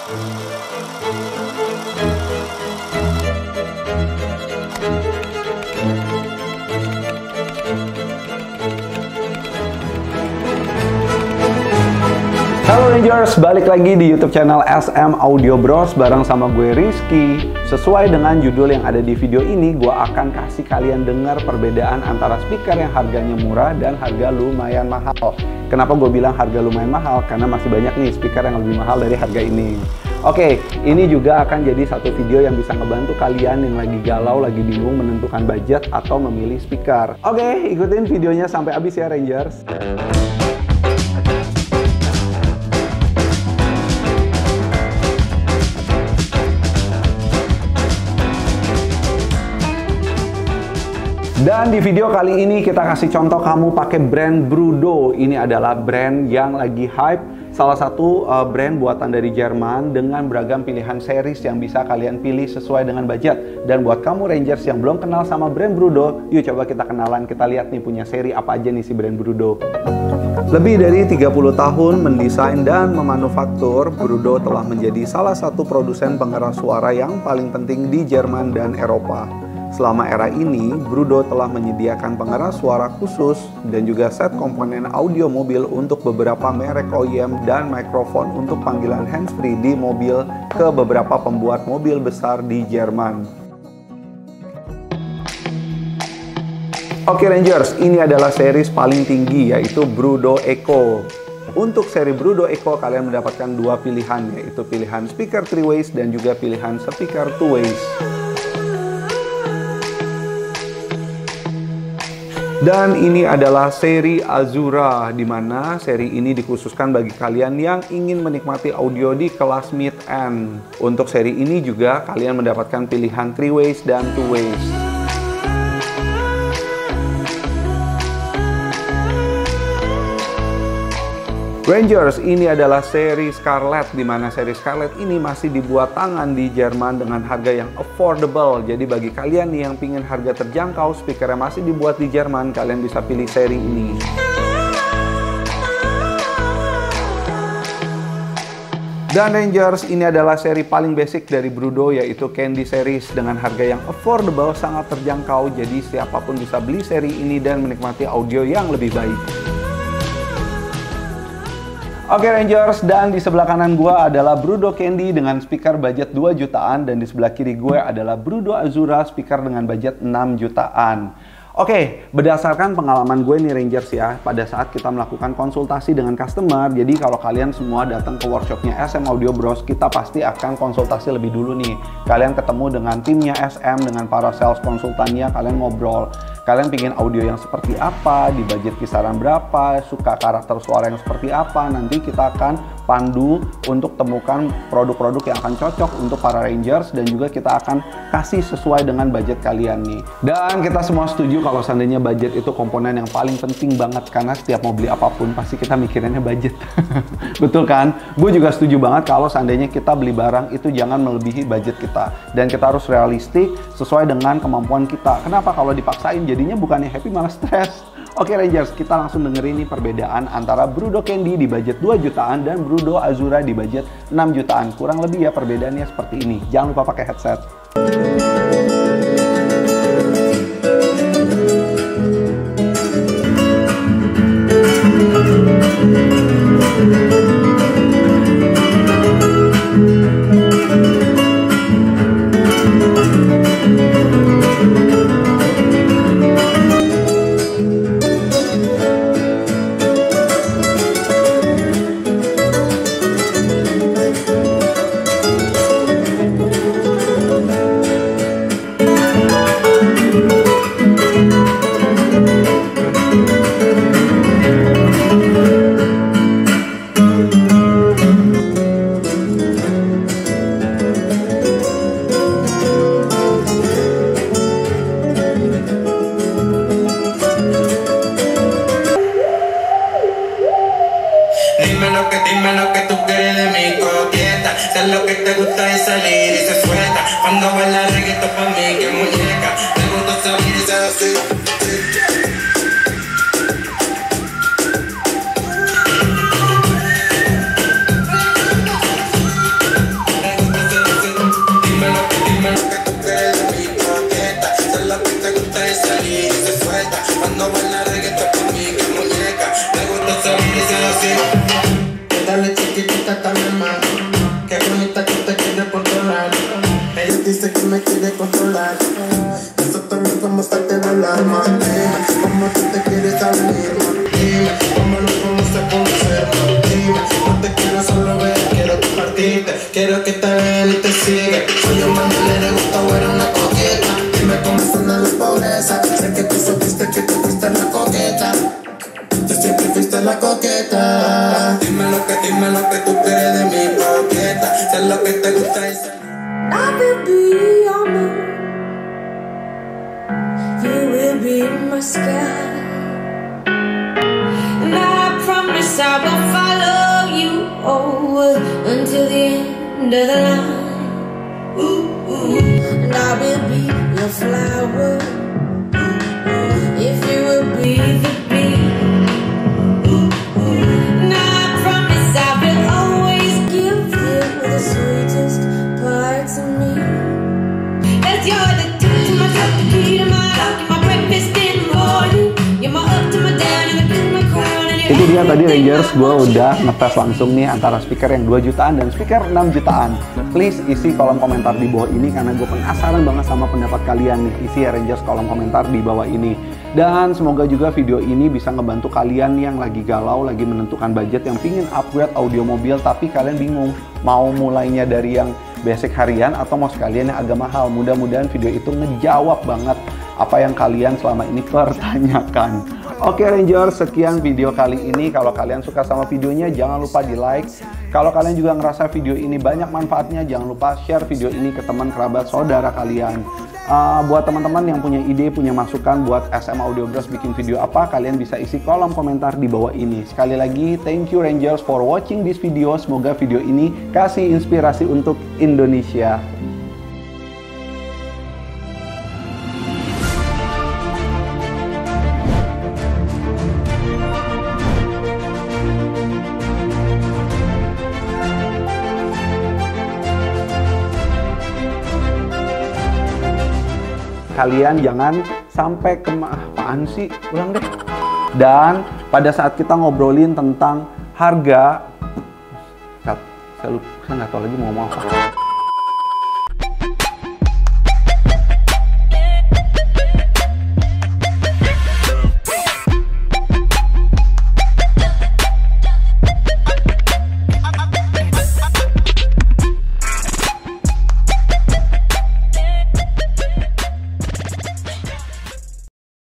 Halo Rangers, balik lagi di YouTube channel SM Audio Bros bareng sama gue Rizky. Sesuai dengan judul yang ada di video ini, gue akan kasih kalian dengar perbedaan antara speaker yang harganya murah dan harga lumayan mahal. Kenapa gue bilang harga lumayan mahal? Karena masih banyak nih speaker yang lebih mahal dari harga ini. Oke, ini juga akan jadi satu video yang bisa ngebantu kalian yang lagi galau, lagi bingung menentukan budget atau memilih speaker. Oke, ikutin videonya sampai habis ya Rangers. Dan di video kali ini kita kasih contoh kamu pakai brand Brudo. Ini adalah brand yang lagi hype. Salah satu brand buatan dari Jerman dengan beragam pilihan series yang bisa kalian pilih sesuai dengan budget. Dan buat kamu Rangers yang belum kenal sama brand Brudo, yuk coba kita kenalan, kita lihat nih punya seri apa aja nih si brand Brudo. Lebih dari 30 tahun mendesain dan memanufaktur, Brudo telah menjadi salah satu produsen pengeras suara yang paling penting di Jerman dan Eropa. Selama era ini, Brudo telah menyediakan pengeras suara khusus dan juga set komponen audio mobil untuk beberapa merek OEM dan mikrofon untuk panggilan handsfree di mobil ke beberapa pembuat mobil besar di Jerman. Oke Rangers, ini adalah series paling tinggi yaitu Brudo Echo. Untuk seri Brudo Echo kalian mendapatkan dua pilihan, yaitu pilihan speaker 3-ways dan juga pilihan speaker 2-ways. Dan ini adalah seri Azura, di mana seri ini dikhususkan bagi kalian yang ingin menikmati audio di kelas mid-end. Untuk seri ini juga kalian mendapatkan pilihan 3-ways dan 2-ways. Rangers, ini adalah seri Scarlett, di mana seri Scarlett ini masih dibuat tangan di Jerman dengan harga yang affordable. Jadi bagi kalian nih yang pingin harga terjangkau, speaker yang masih dibuat di Jerman, kalian bisa pilih seri ini. Dan Rangers, ini adalah seri paling basic dari Brudo, yaitu Candy Series dengan harga yang affordable, sangat terjangkau. Jadi siapapun bisa beli seri ini dan menikmati audio yang lebih baik. Oke Rangers, dan di sebelah kanan gue adalah Brudo Candy dengan speaker budget 2 jutaan dan di sebelah kiri gue adalah Brudo Azura speaker dengan budget 6 jutaan. Oke, berdasarkan pengalaman gue nih Rangers ya, pada saat kita melakukan konsultasi dengan customer, jadi kalau kalian semua datang ke workshopnya SM Audio Bros, kita pasti akan konsultasi lebih dulu nih. Kalian ketemu dengan timnya SM, dengan para sales konsultannya, kalian ngobrol. Kalian pingin audio yang seperti apa, di budget kisaran berapa, suka karakter suara yang seperti apa, nanti kita akan pandu untuk temukan produk-produk yang akan cocok untuk para Rangers dan juga kita akan kasih sesuai dengan budget kalian nih. Dan kita semua setuju kalau seandainya budget itu komponen yang paling penting banget karena setiap mau beli apapun pasti kita mikirinnya budget. Betul kan? Gue juga setuju banget kalau seandainya kita beli barang itu jangan melebihi budget kita dan kita harus realistik sesuai dengan kemampuan kita. Kenapa? Kalau dipaksain jadinya bukannya happy malah stres. Oke Rangers, kita langsung dengerin nih perbedaan antara Brudo Candy di budget 2 jutaan dan Brudo Azura di budget 6 jutaan. Kurang lebih ya perbedaannya seperti ini. Jangan lupa pakai headset. Dime lo que tú quieres de mi coqueta. Sé lo que te gusta es salir y se suelta. Cuando baila reggaetón pa' mí que muñeca. Me gusta salir y se así. loquita. Quiero que te vean y te sigan. Soy un mandilero, le gusta ver una coqueta. Dime cómo suena la pobreza. Sé que tú supiste que tú fuiste la coqueta. Tú siempre fuiste la coqueta. Dime lo que tú quieres de mi coqueta. Sé lo que te gusta y sé. I will be your moon. You will be my sky. And I promise I will follow you until the end of the line. And I will be your flower if you will be the bee. And I promise I will always give you the sweetest parts of me. 'Cause you're the key to my cup, the key to my lock, my breakfast in the morning. You're my up to my down and the good my crown. Itu dia tadi Rangers, gue udah ngetes langsung nih antara speaker yang 2 jutaan dan speaker 6 jutaan. Please isi kolom komentar di bawah ini karena gue penasaran banget sama pendapat kalian nih. Isi ya Rangers kolom komentar di bawah ini. Dan semoga juga video ini bisa ngebantu kalian yang lagi galau, lagi menentukan budget, yang pingin upgrade audio mobil tapi kalian bingung mau mulainya dari yang basic harian atau mau sekalian yang agak mahal. Mudah-mudahan video itu ngejawab banget apa yang kalian selama ini pertanyakan. Oke Rangers, sekian video kali ini. Kalau kalian suka sama videonya, jangan lupa di like. Kalau kalian juga ngerasa video ini banyak manfaatnya, jangan lupa share video ini ke teman, kerabat, saudara kalian. Buat teman-teman yang punya ide, punya masukan buat SM Audio Bros bikin video apa, kalian bisa isi kolom komentar di bawah ini. Sekali lagi, thank you Rangers for watching this video. Semoga video ini kasih inspirasi untuk Indonesia. Kalian jangan sampai apaan sih, ulang deh. Dan pada saat kita ngobrolin tentang harga, saya nggak tahu lagi mau ngomong apa.